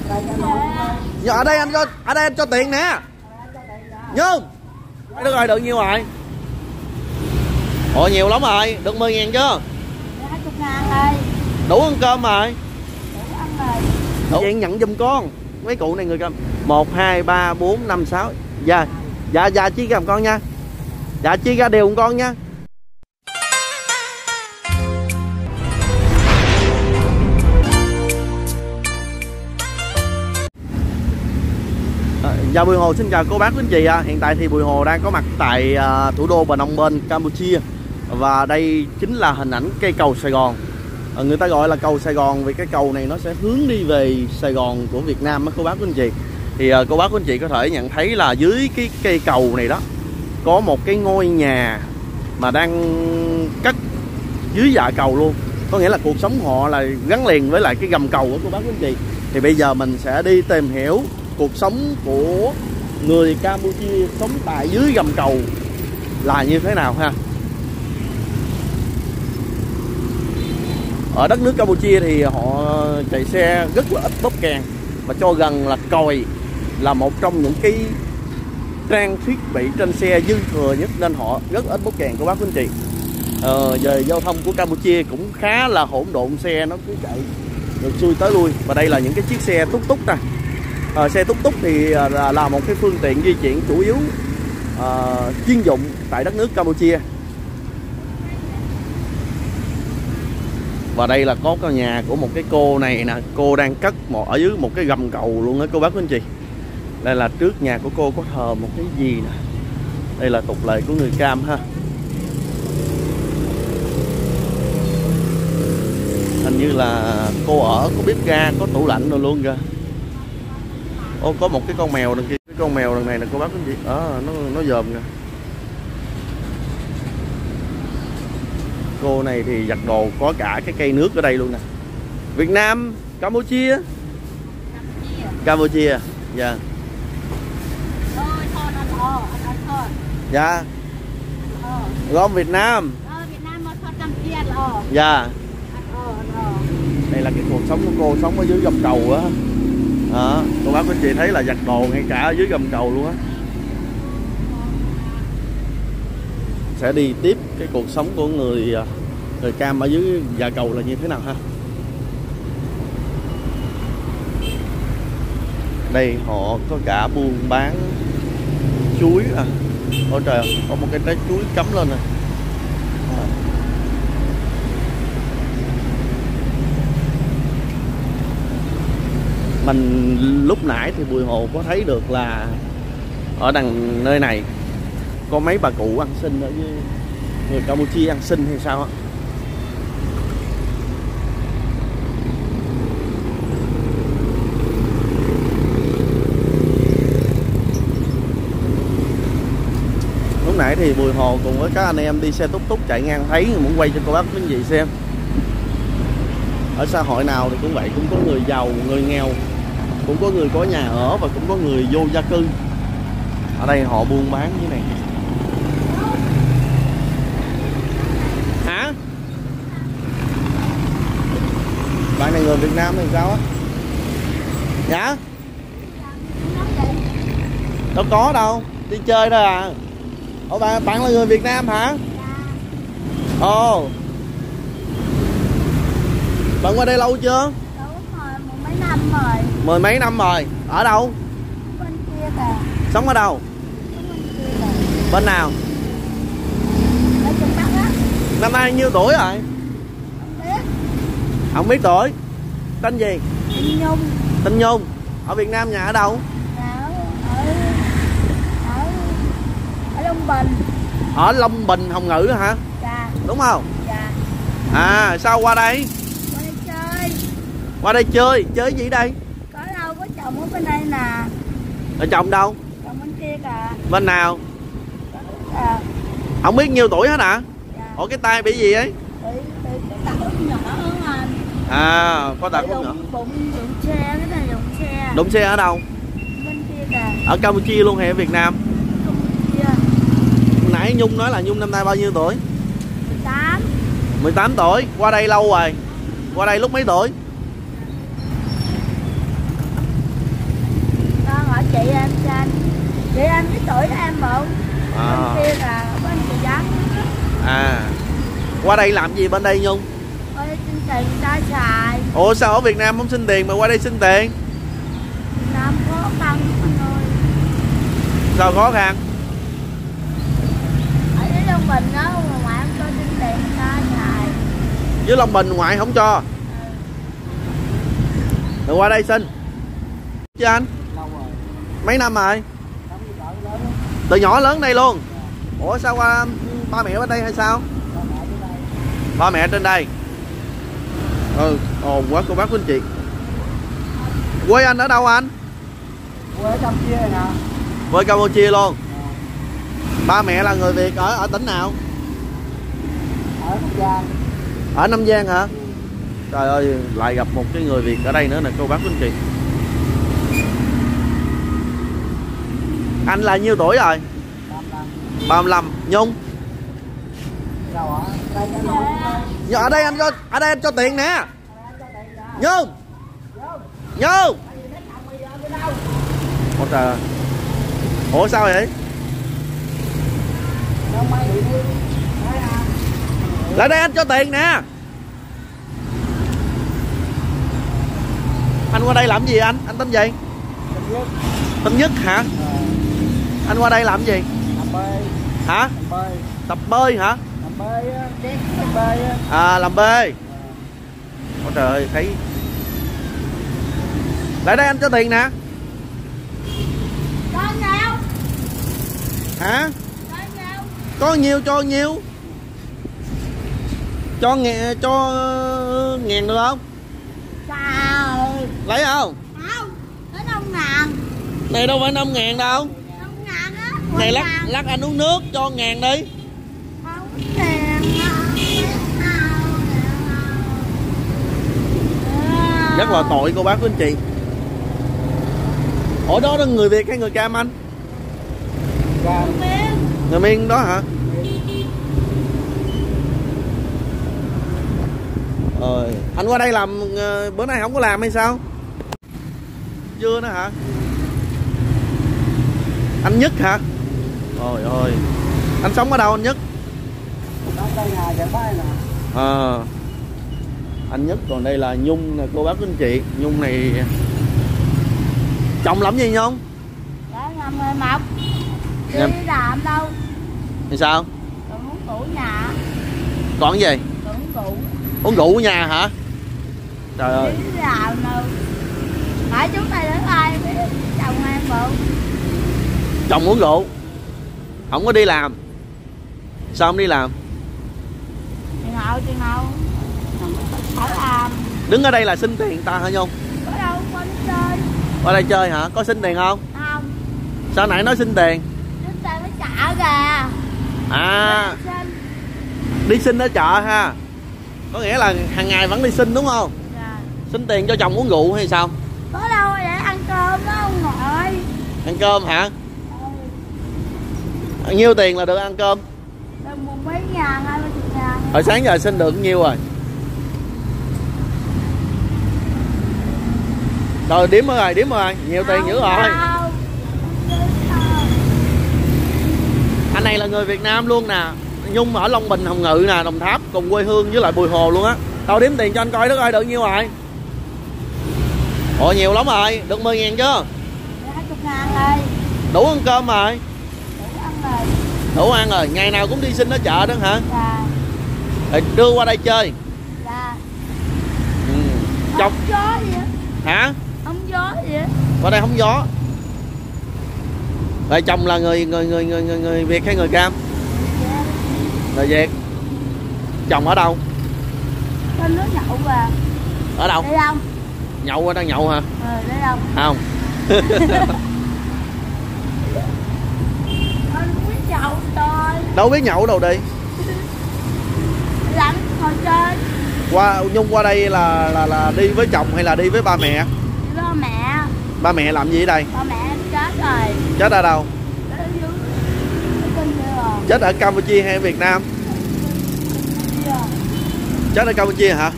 Giờ ở đây anh cho tiền nè. Nhung. Được rồi, được nhiêu rồi? Ồ nhiều lắm rồi, được 10.000 chưa? 20.000 rồi. Đủ ăn cơm rồi. Đủ ăn rồi. Đủ. Vậy nhận giùm con. Mấy cụ này người cầm 1, 2, 3, 4, 5, 6. Dạ chia cầm con nha. Dạ chia ra đều con nha. Dạ Bùi Hồ xin chào cô bác quý anh chị ạ. Hiện tại thì Bùi Hồ đang có mặt tại thủ đô Phnom Penh, Campuchia. Và đây chính là hình ảnh cây cầu Sài Gòn. Người ta gọi là cầu Sài Gòn vì cái cầu này nó sẽ hướng đi về Sài Gòn của Việt Nam đó cô bác quý anh chị. Thì cô bác quý anh chị có thể nhận thấy là dưới cái cây cầu này đó có một cái ngôi nhà mà đang cất dưới dạ cầu luôn. Có nghĩa là cuộc sống họ là gắn liền với lại cái gầm cầu của cô bác quý anh chị. Thì bây giờ mình sẽ đi tìm hiểu cuộc sống của người Campuchia sống tại dưới gầm cầu là như thế nào ha. Ở đất nước Campuchia thì họ chạy xe rất là ít bóp kèn, và cho gần là còi là một trong những cái trang thiết bị trên xe dư thừa nhất, nên họ rất ít bóp kèn của bác quý anh chị. Về giao thông của Campuchia cũng khá là hỗn độn, xe nó cứ chạy được xuôi tới lui. Và đây là những cái chiếc xe túc túc nè. Xe túc túc thì là một cái phương tiện di chuyển chủ yếu chuyên dụng tại đất nước Campuchia. Và đây là có căn nhà của một cái cô này nè, cô đang cất ở dưới một cái gầm cầu luôn á cô bác quý anh chị. Đây là trước nhà của cô có thờ một cái gì nè. Đây là tục lệ của người Cam ha. Hình như là cô ở có bếp ga, có tủ lạnh rồi luôn kìa. Ô, có một cái con mèo đằng kia, cái con mèo đằng này là cô bác quý anh chị. Nó dòm kìa. Cô này thì giặt đồ, có cả cái cây nước ở đây luôn nè. Việt Nam, Campuchia. Campuchia, dạ. Dạ. Gom Việt Nam. Dạ. Đây là cái cuộc sống của cô, sống ở dưới gầm cầu á. Cô bác quý chị thấy là giặt đồ ngay cả ở dưới gầm cầu luôn á. Sẽ đi tiếp cái cuộc sống của người Cam ở dưới dạ cầu là như thế nào ha. Đây họ có cả buôn bán chuối à. Ôi trời, có một cái trái chuối cắm lên này. Mình lúc nãy thì Bùi Hồ có thấy được là ở đằng nơi này có mấy bà cụ ăn xin ở với người Campuchia ăn xin hay sao á. Lúc nãy thì Bùi Hồ cùng với các anh em đi xe túc túc chạy ngang thấy, muốn quay cho cô bác quý vị xem. Ở xã hội nào thì cũng vậy, cũng có người giàu, người nghèo, cũng có người có nhà ở và cũng có người vô gia cư. Ở đây họ buôn bán như này. Hả? Bạn này người Việt Nam hay sao á? Dạ? Đâu có đâu, đi chơi thôi à. Ủa bạn là người Việt Nam hả? Ồ. Bạn qua đây lâu chưa? Đúng rồi, mười mấy năm rồi. Mười mấy năm rồi. Ở đâu? Bên kia kìa. Sống ở đâu? Bên kia kìa. Bên nào? Ở trong Bắc á. Năm nay nhiêu tuổi rồi? Không biết. Không biết tuổi. Tên gì? Tên Nhung. Tên Nhung. Ở Việt Nam nhà ở đâu? Ở Long Bình. Ở Long Bình, Hồng Ngự hả? Dạ. Đúng không? Dạ. À, sao qua đây? Qua đây chơi. Qua đây chơi, chơi gì đây? Có đâu, có chồng ở bên đây nè. Ở chồng đâu? Chồng bên kia kìa. Bên nào? À. Không biết nhiêu tuổi hết hả? Dạ. Ủa cái tay bị gì ấy? Bị cái tật ức nhỏ hơn anh. À, có tật ức nhỏ. Bụng đụng xe, cái này đụng xe. Đụng xe ở đâu? Bên kia kìa. Ở Campuchia luôn hay ở Việt Nam? Campuchia. Nãy Nhung nói là Nhung năm nay bao nhiêu tuổi? 18. 18 tuổi. Qua đây lâu rồi. Qua đây lúc mấy tuổi? Chị anh với tuổi em bự. À. Bên kia là bên chị Giang. À, qua đây làm gì bên đây Nhung? Ôi xin tiền ta xài. Ủa sao ở Việt Nam không xin tiền mà qua đây xin tiền? Việt Nam khó khăn mọi người. Sao khó khăn? Ở dưới Long Bình đó mà ngoại không cho xin tiền ta xài. Với Long Bình ngoại không cho. Rồi qua đây xin. Chứ anh? Mấy năm rồi? Từ nhỏ lớn đây luôn. Ủa sao qua ba mẹ bên đây hay sao? Ba mẹ trên đây. Ồn quá cô bác quý anh chị. Quê anh ở đâu anh? Quê ở Campuchia nè. Quê Campuchia luôn. Ba mẹ là người Việt ở tỉnh nào? Ở Nam Giang. Ở Nam Giang hả? Trời ơi, lại gặp một cái người Việt ở đây nữa nè cô bác quý anh chị. Anh là nhiêu tuổi rồi? 35. Nhung? Đâu hả? Giờ ở đây anh cho tiền nè. Nhung. Nhung. Ủa trời ơi. Ủa sao vậy? Lại đây anh cho tiền nè. Anh qua đây làm gì anh? Anh tên gì? Tên Nhất hả? Anh qua đây làm gì? Làm bơi. Hả? Làm bơi. Tập bơi hả? Làm bơi á. Làm bơi á. À làm bê. Ôi trời ơi thấy. Lại đây anh cho tiền nè. Có nhiều. Hả? Có nhiều. Có nhiều cho nhiều. Cho ngàn được không? Trời. Lấy không? Không. Nó 5.000. Này đâu phải 5.000 đâu. 5.000 á. Này lắc anh uống nước cho 1.000 đi. Không tiền. Rất là tội cô bác quý anh chị. Ở đó là người Việt hay người Cam anh? Cam. Người Miên đó hả? Rồi anh qua đây làm bữa nay không có làm hay sao? Chưa nữa hả? Anh Nhất hả? Trời ơi. Anh sống ở đâu anh Nhất? Ở đây nhà Giang Bái nè. À, anh Nhất. Còn đây là Nhung nè cô bác quý anh chị. Nhung này chồng làm gì Nhung? Đã làm người mập. Chưa Em. đi làm đâu. Thì sao? Còn uống rượu nhà. Còn cái gì? Còn uống rượu. Uống rượu ở nhà hả? Trời ơi. Đi làm đâu. Hỏi chúng ta đến ai biết chồng em bự. Chồng uống rượu. Không có đi làm. Sao không đi làm? Tiền hậu. Hỏi làm. Đứng ở đây là xin tiền ta hả Nhung? Có đâu có đi chơi. Qua đây chơi hả? Có xin tiền không? Không. Sao nãy nói xin tiền? Chúng ta mới trả kìa. À, Xin. đi xin ở chợ ha. Có nghĩa là hàng ngày vẫn đi xin đúng không? Dạ. Xin tiền cho chồng uống rượu hay sao? Có đâu để ăn cơm đó ông nội. Ăn cơm hả? Nhiêu tiền là được ăn cơm? Được một mấy ngàn, 20 ngàn. Hồi sáng giờ xin được nhiêu rồi? Rồi đếm rồi, nhiều tiền dữ rồi. Anh này là người Việt Nam luôn nè. Nhung ở Long Bình, Hồng Ngự nè, Đồng Tháp cùng quê hương với lại Bùi Hồ luôn á. Tao đếm tiền cho anh coi đất ơi, được nhiêu rồi? Ồ nhiều lắm rồi, được 10.000 chưa? 20 ngàn rồi. Đủ ăn cơm rồi. Đủ ăn rồi. Đủ ăn rồi, ngày nào cũng đi xin ở chợ đó hả? Dạ. Rồi đưa qua đây chơi. Dạ. Ừ. Không Chọc gió gì á. hả? Không gió gì á. Qua đây không gió. Rồi chồng là người Việt hay người Cam? Dạ. Người Việt. Chồng ở đâu? Bên nước nhậu về. Ở đâu? Đi đâu? Nhậu, đang nhậu hả? Đi đâu? Không. Anh biết nhậu rồi. Đâu biết nhậu đâu đi. Làm ngồi chơi. Nhung qua đây là đi với chồng hay là đi với ba mẹ? Đi với mẹ. Ba mẹ làm gì ở đây? Ba mẹ em chết rồi. Chết ở đâu? Chết ở dưới. Bên kia rồi. Chết ở Campuchia hay ở Việt Nam? Chết ở Campuchia hả?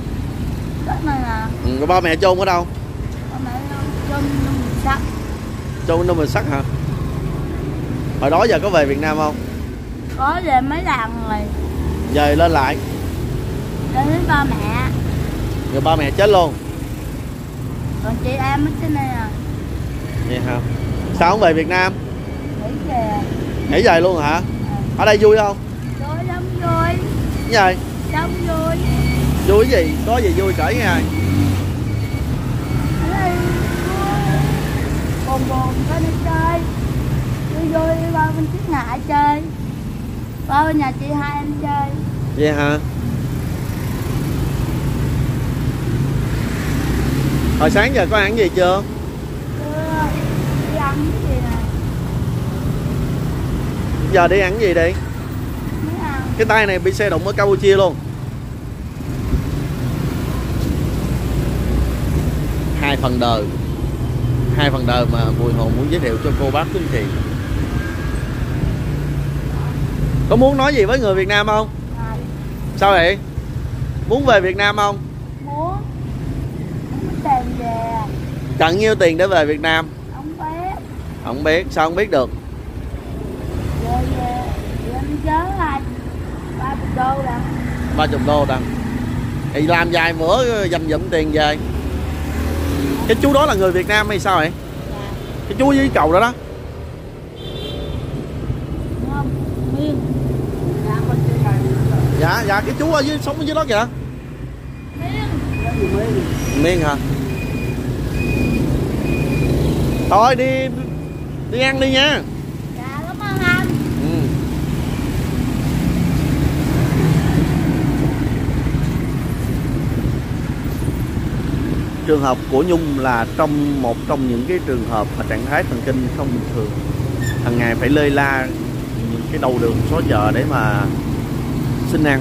Chết này nè. Ừ, ba mẹ chôn ở đâu? Ba mẹ chôn trong sắt. Trong Nông Bình Sắc hả? Hồi đó giờ có về Việt Nam không? Có về mấy lần rồi. Về lên lại. Lên với ba mẹ. Rồi ba mẹ chết luôn. Còn chị em ở trên đây à. Vậy hả? Sao không về Việt Nam? Nghỉ về. Nghỉ về luôn hả? Ở đây vui không? Vui lắm, vui. Cái gì? Đông vui. Vui cái gì? Có gì vui kể nghe. Ở đây buồn buồn có đi chơi. Vui vui ba bên chiếc ngại chơi. Ba bên nhà chị hai em chơi. Vậy hả? Hồi sáng giờ có ăn gì chưa? Chưa. Đi ăn cái gì nè. Giờ đi ăn gì đi? Mới ăn. Cái tay này bị xe đụng ở Campuchia luôn. Hai phần đời mà Bùi Hồ muốn giới thiệu cho cô bác quý anh chị. Có muốn nói gì với người Việt Nam không? À, Sao vậy? Muốn về Việt Nam không? muốn. Không có tiền về. Cần nhiêu tiền để về Việt Nam? Không biết. Không biết. Sao không biết được? Về anh chớ là 30 đô rồi. 30 đô ta. Thì làm vài bữa dành dụm tiền về. Cái chú đó là người Việt Nam hay sao vậy? Dạ. Cái chú dưới cầu đó đó. Đúng không? Miên. Dạ cái chú ở dưới, sống ở dưới đó kìa. Miên hả? Thôi đi ăn đi nha. Dạ, cảm ơn anh. Ừ. Trường hợp của Nhung là một trong những cái trường hợp mà trạng thái thần kinh không bình thường. Hàng ngày phải lê la những cái đầu đường xó chợ để mà xin ăn.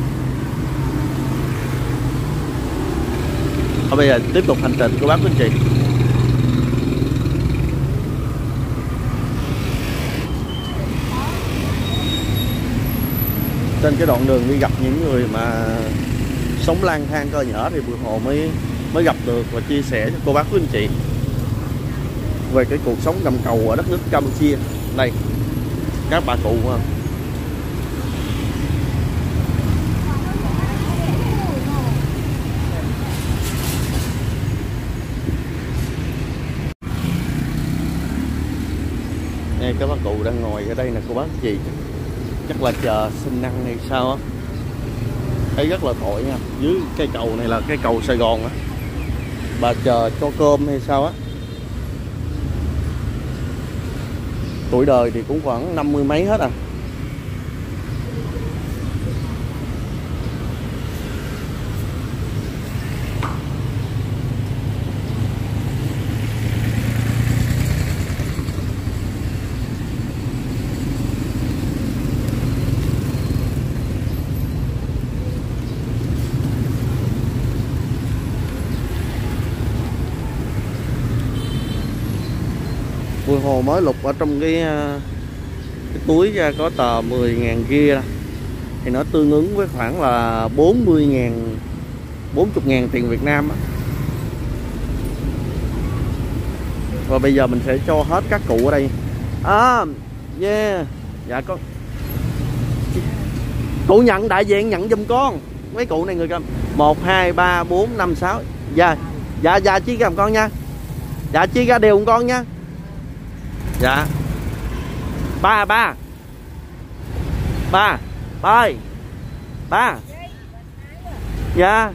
Thôi bây giờ tiếp tục hành trình của bác quý anh chị. Trên cái đoạn đường đi gặp những người mà sống lang thang cơ nhở thì Bùi Hồ mới gặp được và chia sẻ cho cô bác quý anh chị về cái cuộc sống gầm cầu ở đất nước Campuchia. Đây các bà cụ không? Đây các bác cụ đang ngồi ở đây nè cô bác anh chị, chắc là chờ xin ăn hay sao á. Thấy rất là tội nha, dưới cây cầu này là cây cầu Sài Gòn á, bà chờ cho cơm hay sao á. Tuổi đời thì cũng khoảng 50 mấy hết à. Bùi Hồ mới lục ở trong cái túi ra có tờ 10.000 kia, thì nó tương ứng với khoảng là 40.000 tiền Việt Nam á. Và bây giờ mình sẽ cho hết các cụ ở đây. Yeah. Dạ con. Cụ nhận, đại diện nhận giùm con. Mấy cụ này người cầm 1, 2, 3, 4, 5, 6. Dạ chia cầm con nha. Dạ chia ra đều con nha. Dạ. Ba ơi. Ba. Dạ.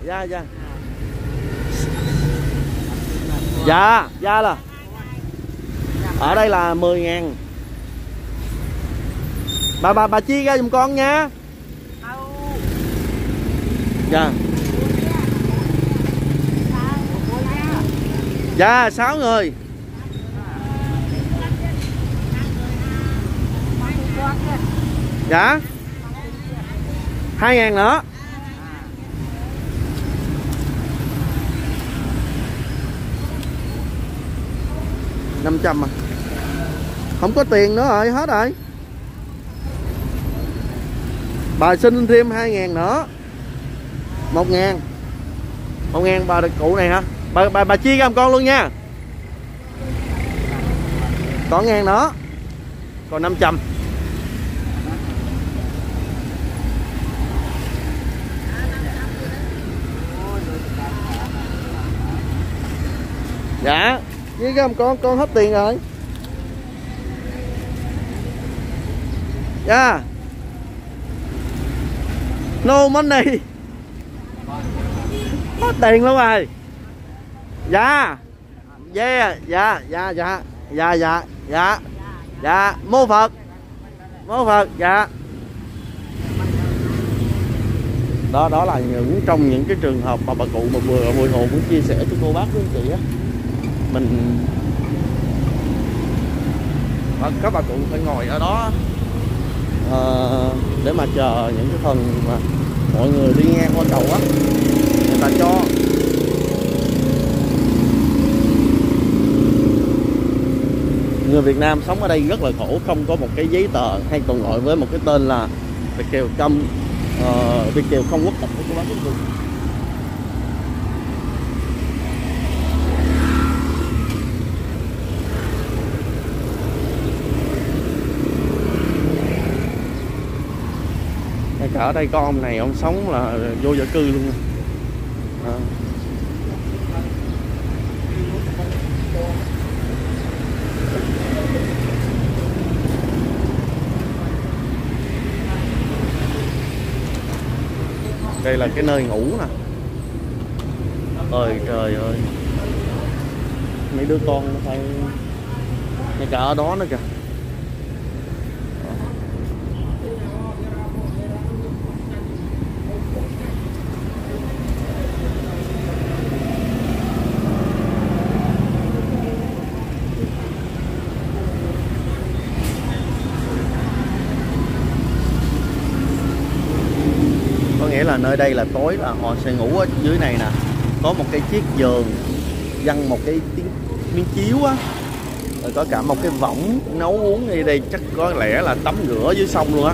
Dạ là. Ở đây là 10.000. Bà chia ra giùm con nha. Dạ. Dạ 6 người. Dạ 2.000 nữa. $500 à. Không có tiền nữa rồi, hết rồi. Bà xin thêm 2.000 nữa. 1.000 bà được cụ này hả? Bà chia ra một con luôn nha. Có ngang đó. Còn 500. Dạ, với cái con hết tiền rồi. Dạ. No money. Hết tiền luôn rồi. Dạ. Yeah, dạ, dạ, dạ. Dạ, dạ, dạ. Dạ, mô Phật. Mô Phật, dạ. Đó là trong những cái trường hợp mà bà cụ mà vừa ở Bùi Hồ muốn chia sẻ cho cô bác với anh chị á. Mình các bà cụ phải ngồi ở đó để mà chờ những cái phần mà mọi người đi ngang qua cầu á, người ta cho. Người Việt Nam sống ở đây rất là khổ, không có một cái giấy tờ, hay còn gọi với một cái tên là Việt kiều Việt kiều không quốc tịch của cô bác quý vị. Cả ở đây có ông này, ông sống là vô gia cư luôn. Đây là cái nơi ngủ nè. Ôi trời ơi, mấy đứa con nó phải ngay cả ở đó nữa kìa. Nghĩa là nơi đây là tối là họ sẽ ngủ ở dưới này nè, có một cái chiếc giường văng một cái miếng chiếu á, rồi có cả một cái võng nấu uống. Đi đây chắc có lẽ là tắm rửa dưới sông luôn á.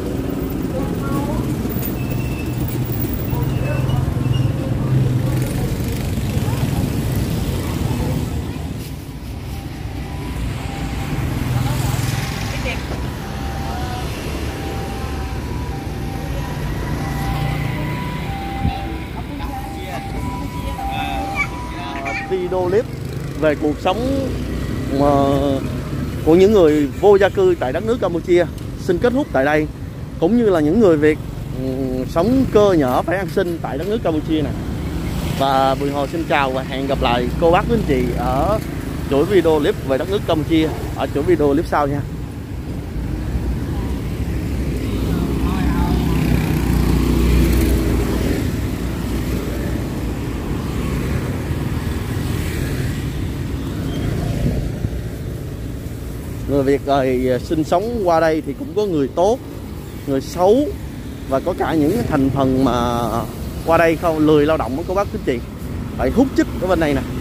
Video clip về cuộc sống của những người vô gia cư tại đất nước Campuchia xin kết thúc tại đây, cũng như là những người Việt sống cơ nhở phải ăn xin tại đất nước Campuchia này. Và Bùi Hồ xin chào và hẹn gặp lại cô bác quý anh chị ở chuỗi video clip về đất nước Campuchia ở chuỗi video clip sau nha. Người Việt rồi sinh sống qua đây thì cũng có người tốt, người xấu, và có cả những thành phần mà qua đây không lười lao động của cô bác quý chị phải hút chích ở bên này nè.